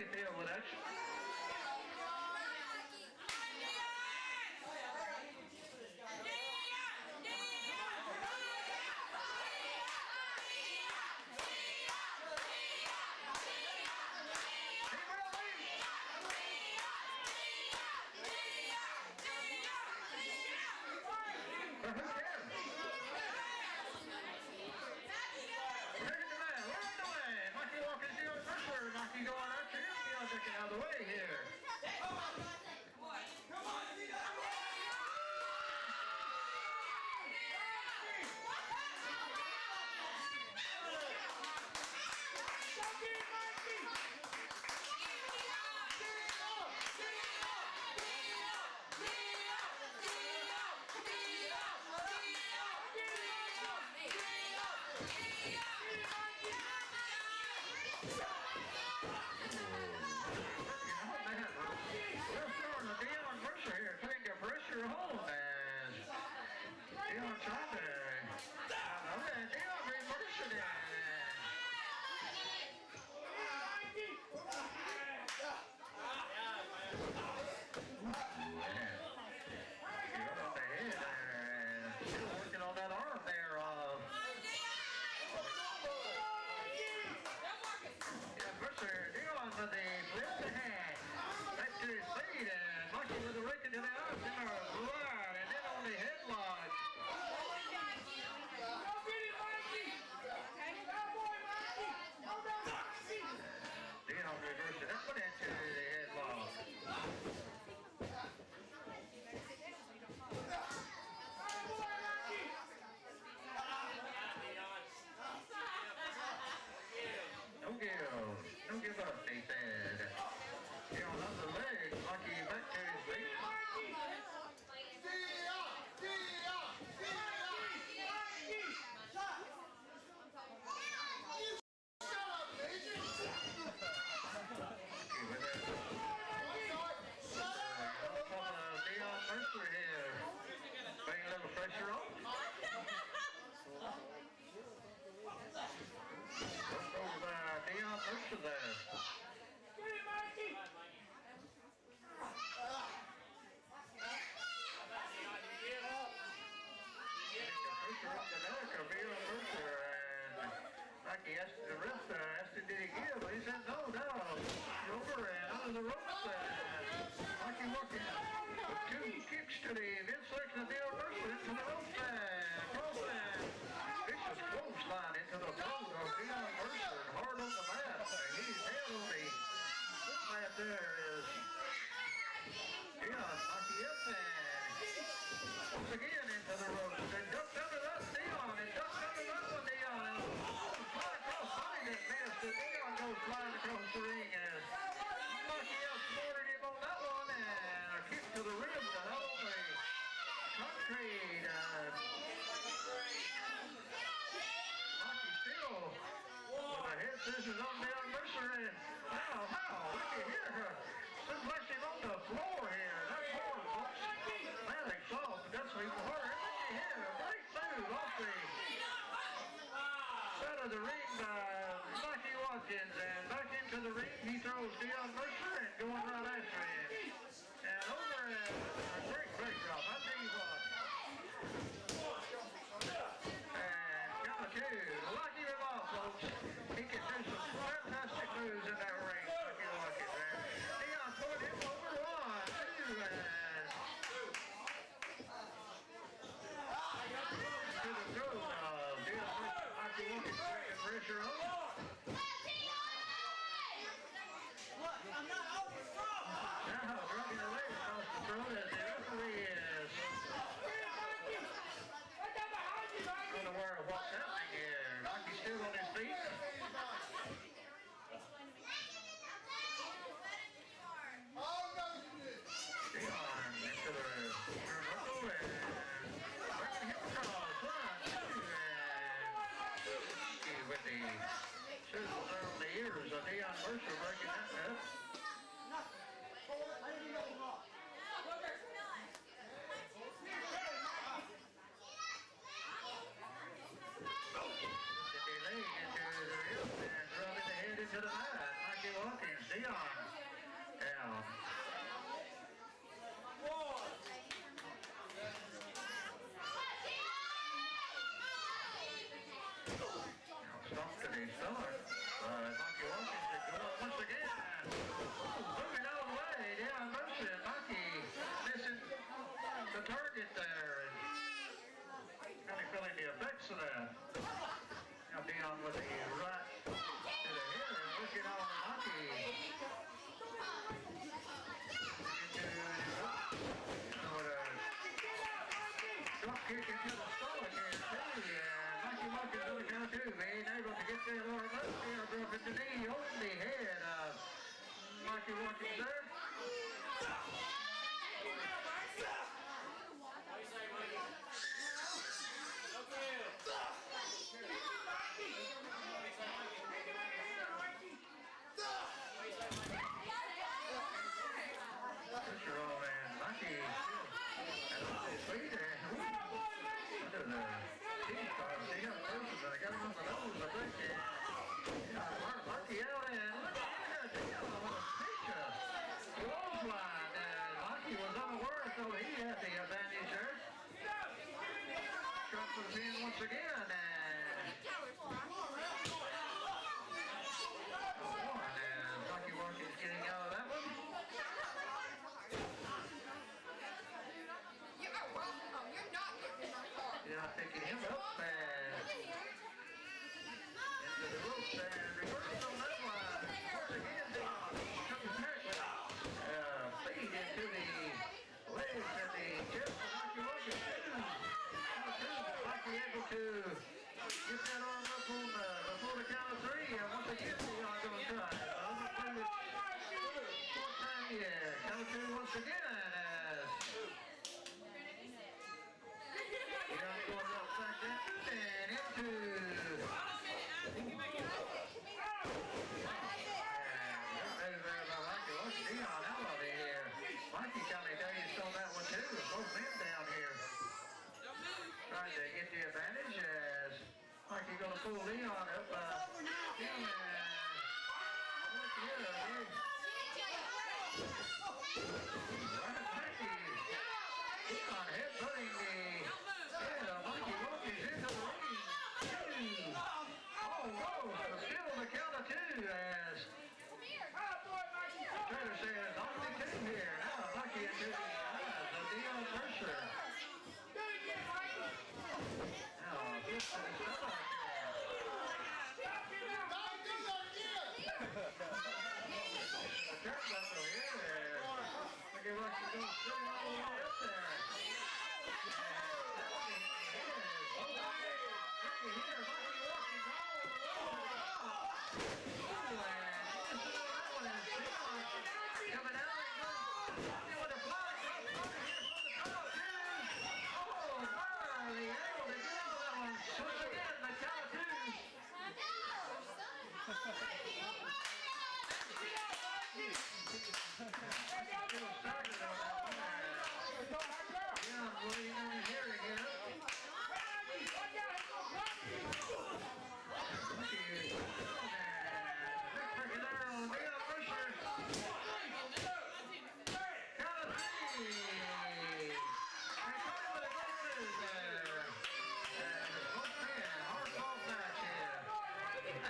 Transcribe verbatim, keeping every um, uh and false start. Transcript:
tail with action. Mikey going out here. Deon taking out of the way here. Come on, come on, Deon Mercer here trying to pressure home and Deon trying to uh, okay, Deon bring Mercer down. Get up the head there and still working on that arm there of yeah, Mercer, Deon with the flip the hand back to his feet and Mikey with the rake into the arm there, right, and then on the headlock. Deon reversing that one into the headlock. Don't give, don't give up, they said. Deon on the leg, Mikey back to his feet. Deon Mercer here, bringing a little pressure on. Look over Deon Mercer there. Get it, Mikey! Mercer up the neck of Deon Mercer, and Mikey asked the ref, uh, asked him did he give, but he said no, no. Over and under the ropes, and Mikey Watkins with two kicks to the midsection of Deon Mercer into the ropes, and cross and vicious clothesline into the throat of Deon Mercer, hard on the mat, and he's head on the mat there is Deon, Mikey up and once again into the ropes, and ducked under that Deon, and ducked under that one Deon, and fly across body that missed, and Deon goes flying across the ring, and Mikey outsmarted him on that one, and a kick to the ribs, and out on the concrete, uh, Mikey still with the head scissors on Deon Mercer, and wow, wow, look at here, suplex him on the floor here, that's hard, folks. Man, they soft, that's even harder. And look at here, a great move off the side of the ring by Mikey Watkins, and back into the ring, he throws Deon Mercer and going right after him. And over and a great, great job, I tell you what. And count of two, Mikey Watkins, folks. He can do some fantastic moves in that ring, Mikey Watkins. And Deon put him over one, two, and to the throat of Deon Mercer, Mikey Watkins bringing pressure on. I'm not out of front! Now, dropping the leg across the throat as the referee is. I don't know where what's happening here. Mikey's still on his feet. Deon into the turnbuckle and bringing him across. One, two, and with the chisels on the ears of Deon Mercer breaking that up. I didn't know wrong. Leg into the ribs and rubbing the head into the mat. Mikey Watkins, Deon. Down. Stopped in his stomach. Uh, Mikey Watkins is good up once again. Moving all the way. Deon Mercer. Mikey missing the target there. Kind of feeling the effects of that. Now Deon with the right to the head and looking on Mikey. Drop kick into the stomach here too. Yeah, Mikey Watkins on the count two. Being able to get there or not. Deon dropping the knee on the head of Mikey Watkins there. Pressure on and Mikey and on his feet there. Under the teeth card. Deon Mercer, I got him on the nose, I think. Yeah, Mikey out and look at that. Deon with a picture. Clothesline. And Mikey was unaware, so he had the advantage there. Trump was in once again. And Mikey Watkins getting out of that one. Yeah, picking him up and into the ropes and reverse on that one. Once again, Deon comes back with uh, feed into the legs and the chest of Mikey Watkins. Mikey able to get that arm up on uh, before the count of three. And once again, Deon going to try. Fourth time, yeah. Count of two once again as Deon going upside down and into. Deon out of here. Mikey kind of dazed on that one too. Both men down here. Trying to get the advantage as Mikey going to pull Deon up. Uh, down and look here. Right Mikey. Deon headbutting the head of Mikey Watkins into the ring. Two. Oh, whoa. Still the count of two as Trader says only two here. Now Mikey into the eyes of Deon Mercer. Now this to the stomach. The turnbuckle here. Mikey Watkins goes straight all the way up there. Yeah, I'm believing in here again.